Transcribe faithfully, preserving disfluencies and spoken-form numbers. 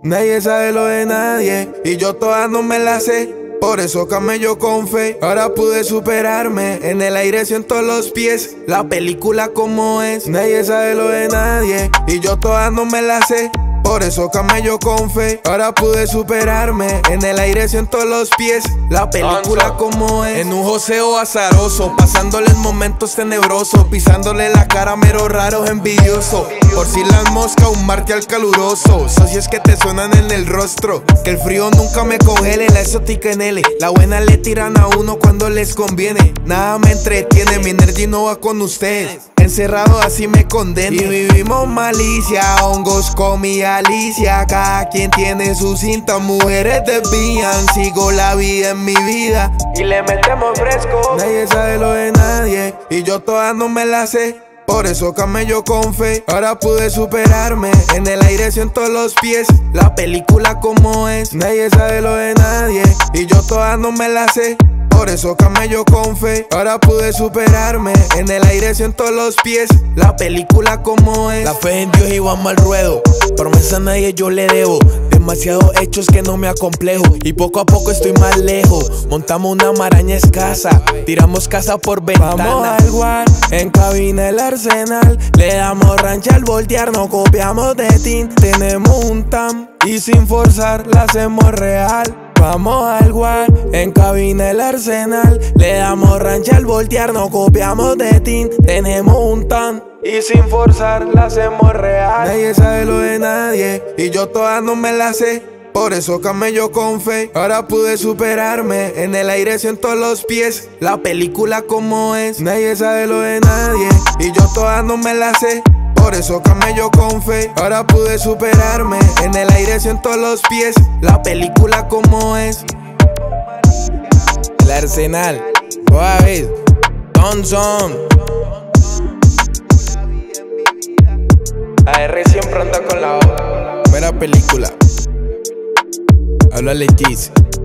Nadie sabe lo de nadie y yo todas no me las sé. Por eso camello con fe. Ahora pude superarme. En el aire siento los pies. La película como es. Nadie sabe lo de nadie y yo todas no me las sé. Por eso camello con fe. Ahora pude superarme. En el aire siento los pies. La película como es. En un joseo azaroso, pasándoles momentos tenebrosos, pisándole la cara a mero raro envidioso. Por si las moscas, un martial caluroso. Socios que te suenan en el rostro. Que el frío nunca me congele. La exótica en L. La buena le tiran a uno cuando les conviene. Nada me entretiene, mi energía no va con ustedes. Encerrado así me condeno. Y vivimos malicia, hongos con mi Alicia. Cada quien tiene su cinta, mujeres desvían. Sigo la vida en mi vida y le metemos fresco. Nadie sabe lo de nadie y yo todas no me las sé. Por eso camello con fe. Ahora pude superarme. En el aire siento los pies. La película como es. Nadie sabe lo de nadie y yo todas no me las sé. Por eso camello con fe. Ahora pude superarme. En el aire siento los pies. La película como es. La fe en Dios y vamos al ruedo. Promesa a nadie yo le debo. Demasiados hechos que no me acomplejo. Y poco a poco estoy más lejos. Montamos una maraña escasa. Tiramos casa por ventana. Vamos al guar, en cabina el arsenal. Le damos rancha al voltear, no copiamos de tin. Tenemos un tam y sin forzar la hacemos real. Vamos al guar, en cabina el arsenal. Le damos rancha al voltear, no copiamos de tin. Tenemos un tan y sin forzar la hacemos real. Nadie sabe lo de nadie y yo todas no me las sé. Por eso camello con fe. Ahora pude superarme. En el aire siento los pies. La película como es. Nadie sabe lo de nadie y yo todas no me las sé. Por eso camello con fe. Ahora pude superarme. En el aire siento los pies. La película como es. El arsenal, Boavis, Thompson. A R siempre anda con la otra. Buena película. Háblale, Gis.